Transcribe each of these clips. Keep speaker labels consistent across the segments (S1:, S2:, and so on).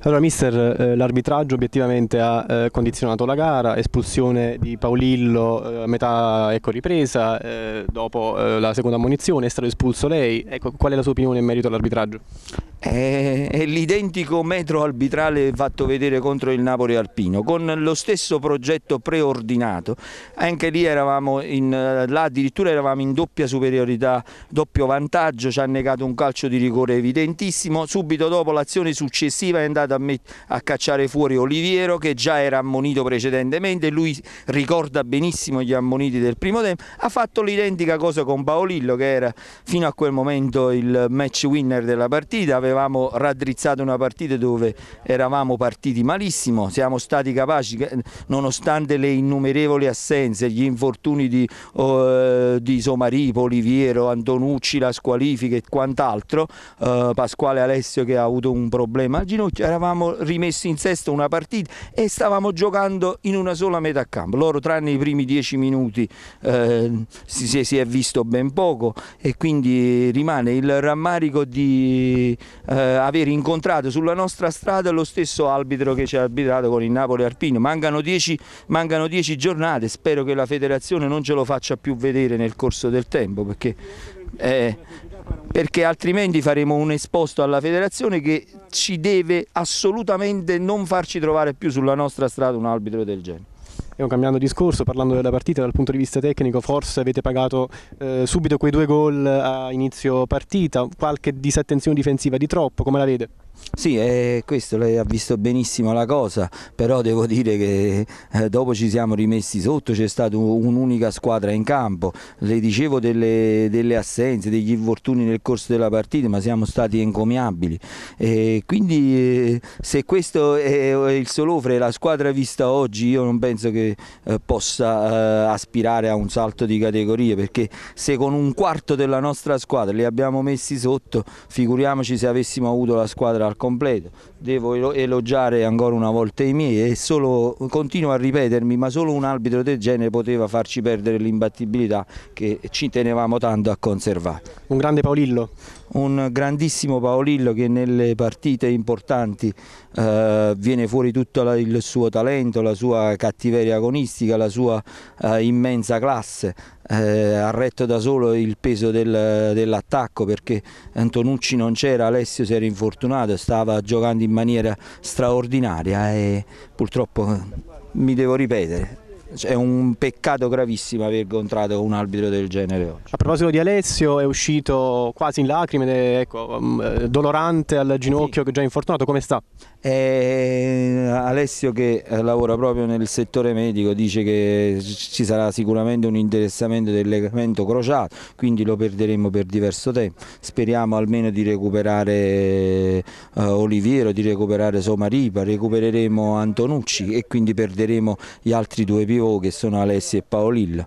S1: Allora, mister, l'arbitraggio obiettivamente ha condizionato la gara, espulsione di Paolillo a metà ripresa, dopo la seconda ammonizione è stato espulso lei. Ecco, qual è la sua opinione in merito all'arbitraggio?
S2: È l'identico metro arbitrale fatto vedere contro il Napoli Alpino, con lo stesso progetto preordinato. Anche lì là addirittura eravamo in doppia superiorità, doppio vantaggio, ci ha negato un calcio di rigore evidentissimo. Subito dopo l'azione successiva è andata a cacciare fuori Oliviero, che già era ammonito precedentemente, lui ricorda benissimo gli ammoniti del primo tempo. Ha fatto l'identica cosa con Paolillo, che era fino a quel momento il match winner della partita. Avevamo raddrizzato una partita dove eravamo partiti malissimo, siamo stati capaci, nonostante le innumerevoli assenze, gli infortuni di Somaripo, Oliviero, Antonucci, la squalifica e quant'altro, Pasquale Alessio che ha avuto un problema al ginocchio, eravamo rimessi in sesto una partita e stavamo giocando in una sola metà campo. Loro, tranne i primi 10 minuti, si è visto ben poco, e quindi rimane il rammarico di aver incontrato sulla nostra strada lo stesso arbitro che ci ha arbitrato con il Napoli Alpino. Mancano 10 giornate, spero che la federazione non ce lo faccia più vedere nel corso del tempo, perché altrimenti faremo un esposto alla federazione che ci deve assolutamente non farci trovare più sulla nostra strada un arbitro del genere.
S1: Cambiando discorso, parlando della partita dal punto di vista tecnico, forse avete pagato subito quei 2 gol a inizio partita, qualche disattenzione difensiva di troppo, come la vede?
S2: Sì, questo lei ha visto benissimo la cosa, però devo dire che dopo ci siamo rimessi sotto, c'è stata un'unica squadra in campo. Le dicevo delle assenze, degli infortuni nel corso della partita, ma siamo stati encomiabili, quindi se questo è il solofre, la squadra vista oggi, io non penso che possa aspirare a un salto di categoria, perché se con un quarto della nostra squadra li abbiamo messi sotto, figuriamoci se avessimo avuto la squadra al completo. Devo elogiare ancora una volta i miei, e continuo a ripetermi, ma solo un arbitro del genere poteva farci perdere l'imbattibilità che ci tenevamo tanto a conservare.
S1: Un grande Paolillo?
S2: Un grandissimo Paolillo che nelle partite importanti viene fuori tutto il suo talento, la sua cattiveria agonistica, la sua immensa classe. Ha retto da solo il peso dell'attacco, perché Antonucci non c'era, Alessio si era infortunato, stava giocando in maniera straordinaria e purtroppo mi devo ripetere. È un peccato gravissimo aver incontrato un arbitro del genere oggi.
S1: A proposito di Alessio, è uscito quasi in lacrime, dolorante al ginocchio, che già è infortunato, come sta?
S2: Alessio, che lavora proprio nel settore medico, dice che ci sarà sicuramente un interessamento del legamento crociato, quindi lo perderemo per diverso tempo. Speriamo almeno di recuperare Oliviero, di recuperare Somaripa, recupereremo Antonucci e quindi perderemo gli altri 2 pivot che sono Alessio e Paolillo,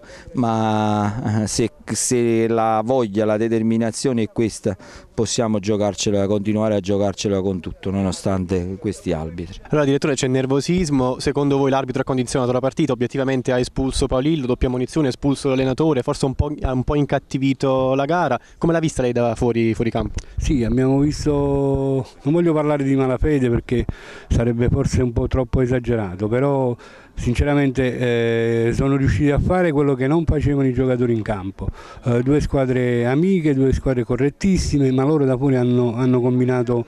S2: ma se la voglia, la determinazione è questa, possiamo continuare a giocarcela con tutto, nonostante questi arbitri.
S1: Allora, direttore, c'è nervosismo? Secondo voi l'arbitro ha condizionato la partita? Obiettivamente ha espulso Paolillo, doppia ammonizione, ha espulso l'allenatore, forse ha un po' incattivito la gara. Come l'ha vista lei da fuori campo?
S3: Sì, abbiamo visto, non voglio parlare di malafede perché sarebbe forse un po' troppo esagerato, però sinceramente sono riusciti a fare quello che non facevano i giocatori in campo. 2 squadre amiche, 2 squadre correttissime, ma loro da fuori hanno combinato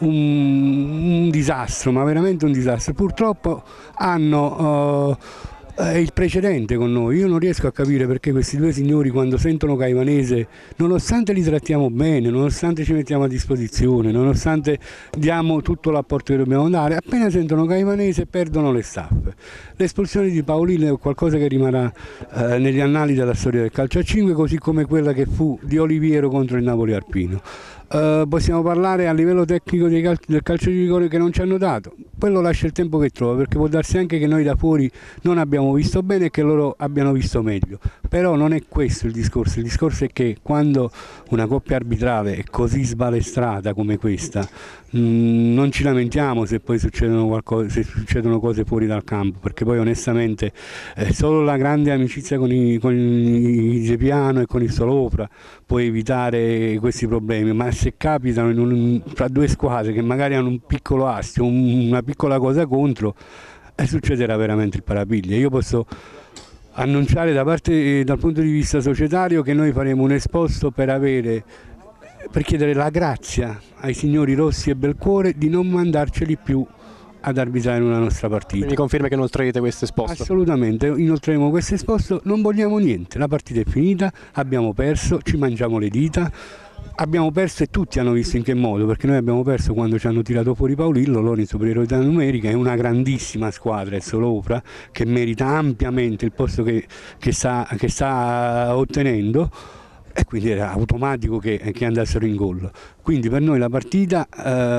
S3: un disastro, ma veramente un disastro. Purtroppo hanno il precedente con noi. Io non riesco a capire perché questi 2 signori, quando sentono Caivanese, nonostante li trattiamo bene, nonostante ci mettiamo a disposizione, nonostante diamo tutto l'apporto che dobbiamo dare, appena sentono Caivanese perdono le staffe. L'espulsione di Paolillo è qualcosa che rimarrà negli annali della storia del calcio a 5, così come quella che fu di Oliviero contro il Napoli Alpino. Possiamo parlare a livello tecnico del calcio di rigore che non ci hanno dato, quello lascia il tempo che trova, perché può darsi anche che noi da fuori non abbiamo visto bene e che loro abbiano visto meglio, però non è questo il discorso è che quando una coppia arbitrale è così sbalestrata come questa, non ci lamentiamo se poi succedono cose fuori dal campo, perché poi onestamente solo la grande amicizia con i Gepiano e con il Solofra può evitare questi problemi, ma se capitano tra due squadre che magari hanno un piccolo astio, una piccola cosa contro, succederà veramente il parapiglia. Io posso annunciare dal punto di vista societario che noi faremo un esposto per chiedere la grazia ai signori Rossi e Belcuore di non mandarceli più ad arbitrare una nostra partita.
S1: Quindi conferma che inoltrerete questo esposto?
S3: Assolutamente, inoltreremo questo esposto, non vogliamo niente, la partita è finita, abbiamo perso, ci mangiamo le dita, abbiamo perso e tutti hanno visto in che modo, perché noi abbiamo perso quando ci hanno tirato fuori Paolillo, loro in superiorità numerica, è una grandissima squadra il Solofra che merita ampiamente il posto che sta ottenendo. E quindi era automatico che andassero in gol. Quindi per noi la partita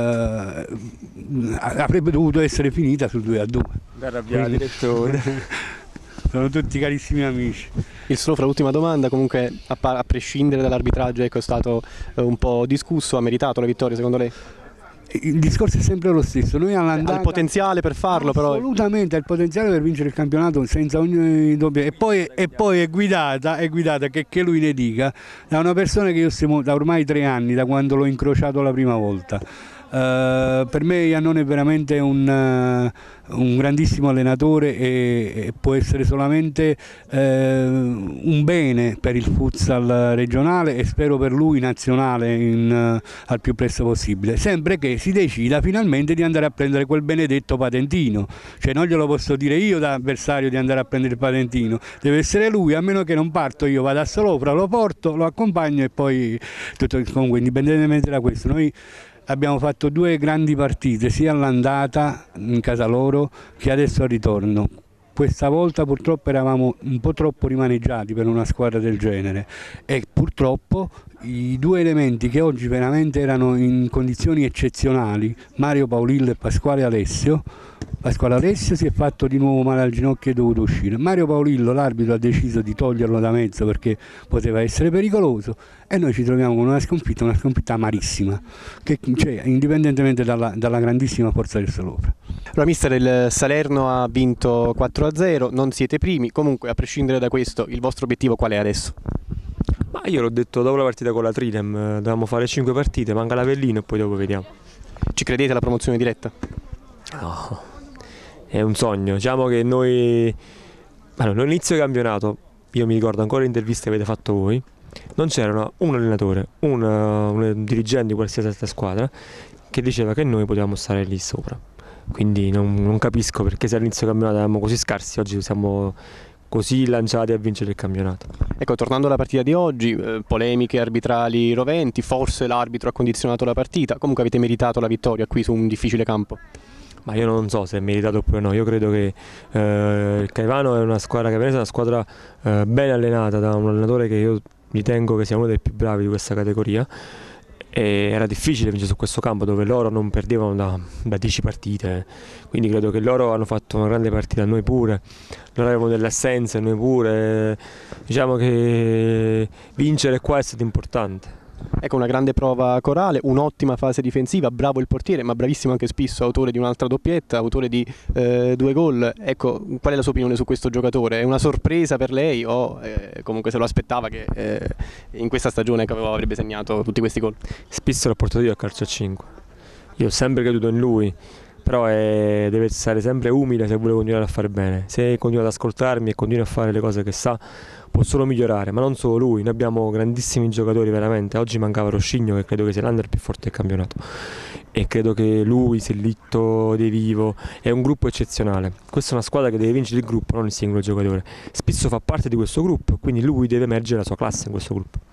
S3: avrebbe dovuto essere finita sul 2-2.
S2: Direttore.
S3: Sono tutti carissimi amici.
S1: Il Solofra, l'ultima domanda, comunque a prescindere dall'arbitraggio, ecco, è stato un po' discusso, ha meritato la vittoria secondo lei?
S3: Il discorso è sempre lo stesso, noi all'andata
S1: ha il potenziale per farlo, però
S3: assolutamente ha il potenziale per vincere il campionato senza ogni dubbio, e poi è guidata che lui ne dica, da una persona che io stimo da ormai 3 anni, da quando l'ho incrociato la prima volta. Per me Iannone è veramente un grandissimo allenatore e può essere solamente un bene per il futsal regionale e spero per lui nazionale al più presto possibile, sempre che si decida finalmente di andare a prendere quel benedetto patentino, cioè non glielo posso dire io da avversario di andare a prendere il patentino, deve essere lui, a meno che non parto io, vado a Solofra, lo porto, lo accompagno e poi tutto. Comunque indipendentemente da questo noi abbiamo fatto 2 grandi partite, sia all'andata in casa loro che adesso al ritorno. Questa volta purtroppo eravamo un po' troppo rimaneggiati per una squadra del genere e purtroppo i 2 elementi che oggi veramente erano in condizioni eccezionali, Mario Paolillo e Pasquale Alessio si è fatto di nuovo male al ginocchio e è dovuto uscire. Mario Paolillo, l'arbitro, ha deciso di toglierlo da mezzo perché poteva essere pericoloso e noi ci troviamo con una sconfitta amarissima, cioè, indipendentemente dalla grandissima forza del Solofra.
S1: Allora, mister, il Salerno ha vinto 4-0, non siete primi, comunque a prescindere da questo il vostro obiettivo qual è adesso?
S4: Ma io l'ho detto dopo la partita con la Trilem, dovevamo fare 5 partite, manca l'Avellino e poi dopo vediamo.
S1: Ci credete alla promozione diretta?
S4: No, è un sogno. Diciamo che noi all'inizio del campionato, io mi ricordo ancora le interviste che avete fatto voi, non c'era un allenatore, un dirigente di qualsiasi altra squadra che diceva che noi potevamo stare lì sopra. Quindi non capisco perché se all'inizio del campionato eravamo così scarsi, oggi siamo così lanciati a vincere il campionato.
S1: Ecco, tornando alla partita di oggi, polemiche arbitrali roventi, forse l'arbitro ha condizionato la partita, comunque avete meritato la vittoria qui su un difficile campo.
S4: Ma io non so se è meritato oppure no, io credo che il Caivano è una squadra che è una squadra ben allenata da un allenatore che io ritengo che sia uno dei più bravi di questa categoria. E era difficile vincere su questo campo dove loro non perdevano da 10 partite, quindi credo che loro hanno fatto una grande partita, noi pure, loro avevano delle assenze, noi pure, diciamo che vincere qua è stato importante.
S1: Ecco, una grande prova corale, un'ottima fase difensiva, bravo il portiere, ma bravissimo anche Spisso, autore di un'altra doppietta, autore di 2 gol. Ecco, qual è la sua opinione su questo giocatore? È una sorpresa per lei o comunque se lo aspettava che in questa stagione avrebbe segnato tutti questi gol?
S4: Spisso l'ho portato io a calcio a 5, io ho sempre creduto in lui, però deve stare sempre umile se vuole continuare a fare bene. Se continua ad ascoltarmi e continua a fare le cose che sa, può solo migliorare, ma non solo lui, noi abbiamo grandissimi giocatori veramente. Oggi mancava Roscigno, che credo che sia l'under più forte del campionato, e credo che lui, Sellitto, De Vivo, è un gruppo eccezionale. Questa è una squadra che deve vincere il gruppo, non il singolo giocatore. Spisso fa parte di questo gruppo, quindi lui deve emergere la sua classe in questo gruppo.